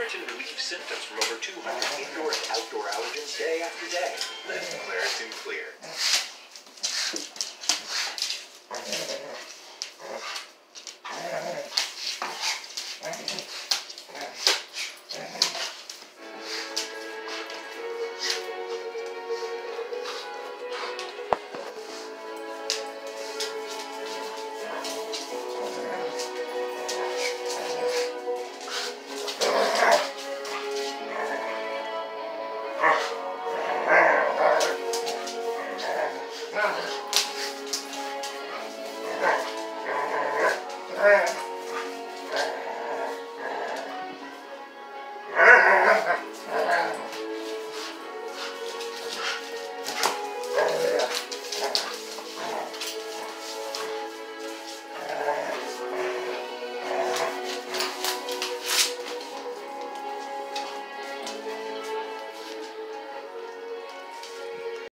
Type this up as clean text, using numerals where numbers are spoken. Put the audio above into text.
Claritin relieves symptoms from over 200 indoor and outdoor allergens day after day. Live Claritin Clear.